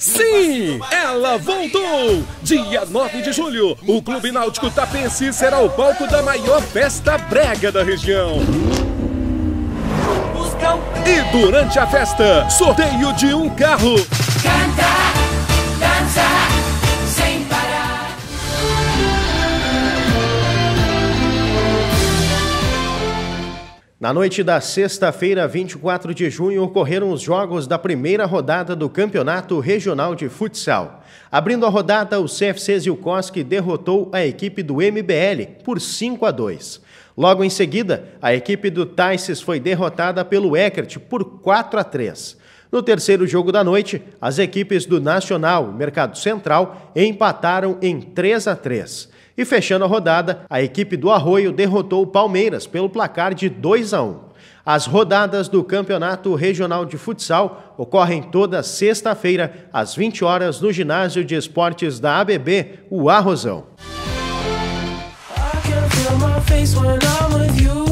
Sim, ela voltou! Dia 9 de julho, o Clube Náutico Tapense será o palco da maior festa brega da região. E durante a festa, sorteio de um carro. Canta, dança, sem parar. Na noite da sexta-feira, 24 de junho, ocorreram os jogos da primeira rodada do Campeonato Regional de Futsal. Abrindo a rodada, o CFC Zilkowski derrotou a equipe do MBL por 5-2. Logo em seguida, a equipe do Taices foi derrotada pelo Eckert por 4-3. No terceiro jogo da noite, as equipes do Nacional e Mercado Central empataram em 3-3. E fechando a rodada, a equipe do Arroio derrotou o Palmeiras pelo placar de 2-1. As rodadas do Campeonato Regional de Futsal ocorrem toda sexta-feira, às 20 horas, no Ginásio de Esportes da ABB, o Arrozão. I can feel my face when I'm with you.